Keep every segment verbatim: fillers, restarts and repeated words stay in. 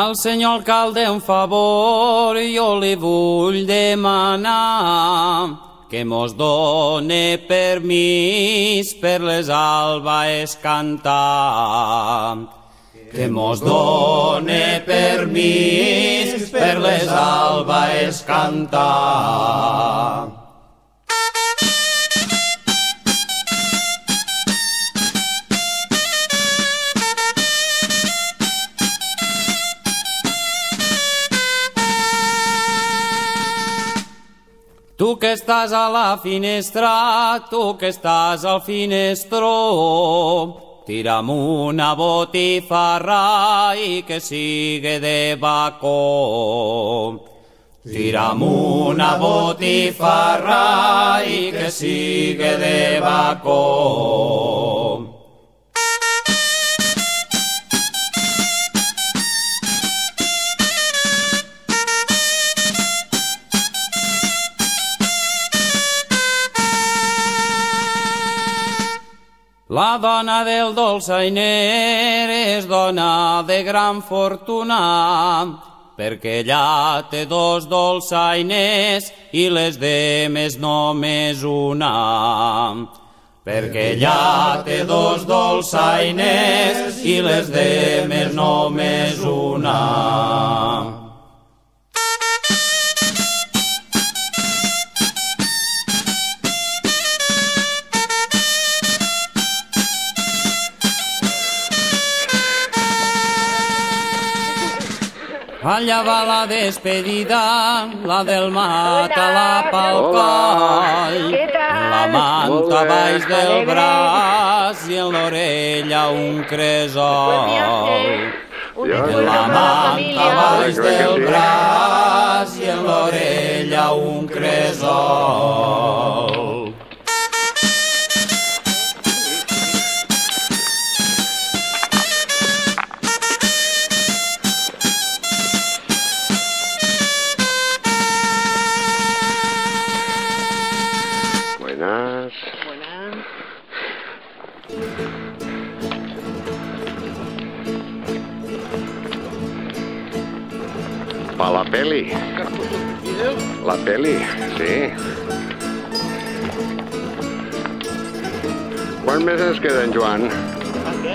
Al senyor alcalde un favor jo li vull demanar que mos done permís per les albaes cantar. Que mos done permís per les albaes cantar. Tu que estàs a la finestra, tu que estàs al finestró, tira'm una botifarra i que siga de bacó. Tira'm una botifarra i que siga de bacó. La dona del dolçainer és dona de gran fortuna, perquè ella té dos dolçainers i les demes només una. Perquè ella té dos dolçainers i les demes només una. Allà va la despedida, la del mata-la pel coll, la manta baix del braç i en l'orella un cresol. La manta baix del braç i en l'orella un cresol. Buenas. Buenas. ¿Para la peli? La peli, sí. ¿Quants meses queden, Joan? Què?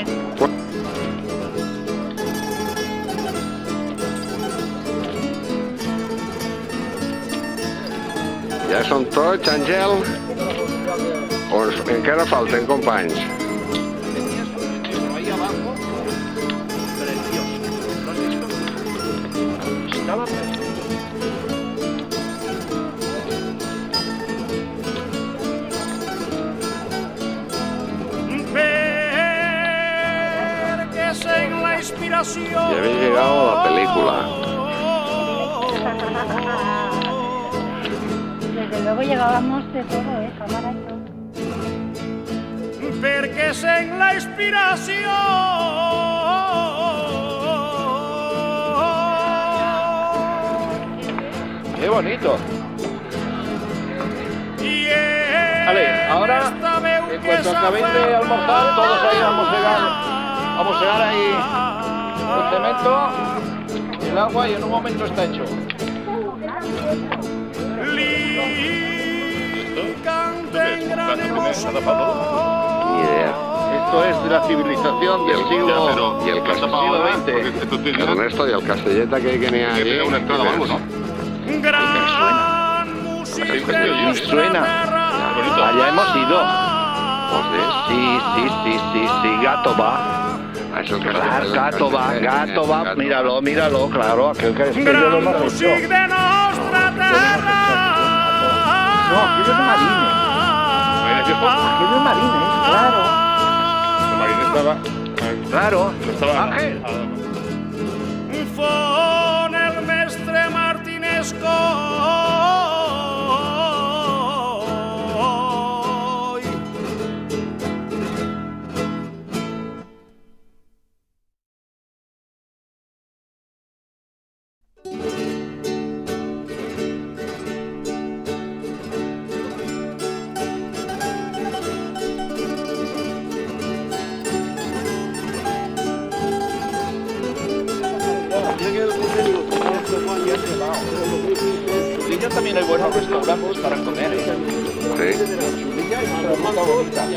Ja són tots, Àngel? O encara falten companys? Ahí abajo, precioso. ¿Lo has visto? Estaba precioso. Porque sin la inspiración. Ya habéis llegado a la película. Desde luego llegábamos de todo, ¿eh? Cámara y todo. Porque sin la inspiración. ¡Qué bonito! Vale, ahora, en cuanto acabéis de almorzar, todos ahí vamos a llegar, vamos a llegar ahí el cemento, el agua y en un momento está hecho. Ni idea. Esto es de la civilización del siglo, Y el siglo veinte. Ernesto, y el Castelleta que tenía allí. Una entrada o algo, ¿no? Suena. Allá hemos ido. Sí, sí, sí, sí, sí, gato va. Ah, es el que Claro, gato va, gato va, míralo, míralo, claro, aquel que es que yo lo hemos hecho. No, aquello es marines. Aquello es marines, claro. El marine estaba... Claro, estaba... Ángel. Fon el mestre Martínez Coll. Chulilla también hay buenos restaurantes para comer, ¿eh? Sí. Chulilla y Salamanca bonita.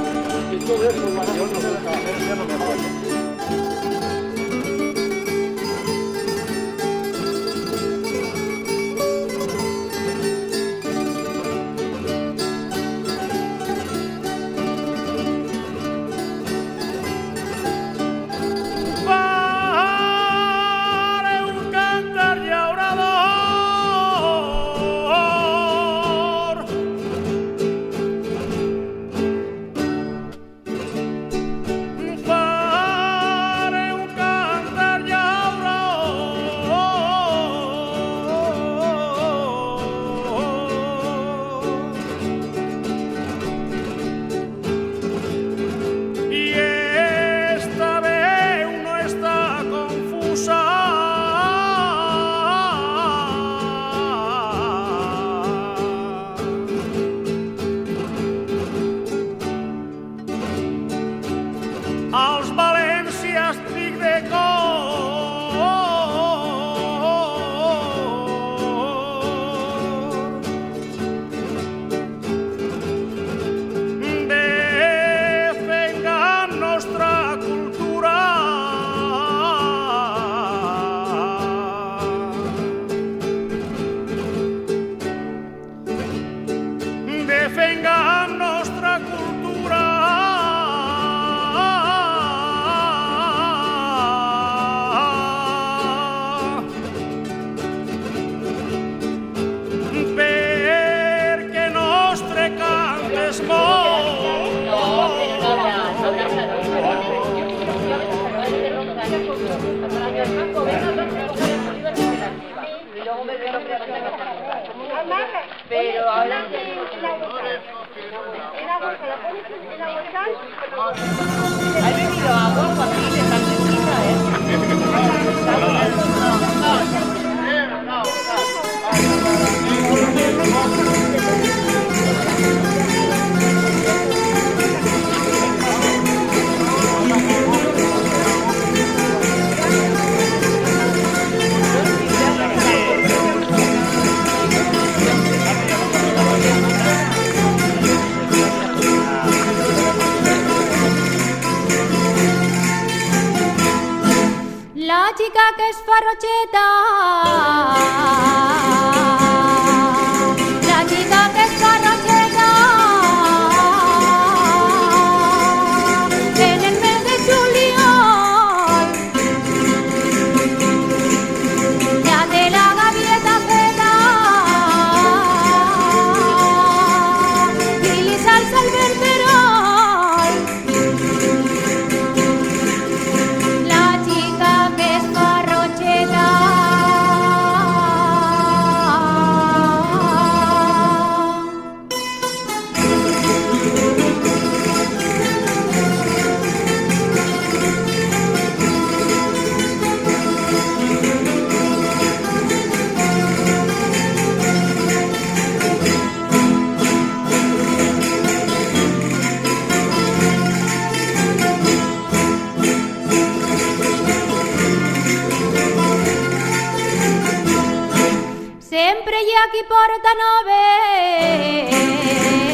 als Valèncias dic de cor. Defengam nostra cultura. Defengam nostra cultura. Pero ahora la bolsa la pones en la bolsa. ¿Has bebido agua cuando dices tan cerquita, eh? La chica que es farrocheta, la chica que es farrocheta, en el mes de juliol, ya de la gavieta feta, y le salsa el verberol. Sempre hi ha qui porta noves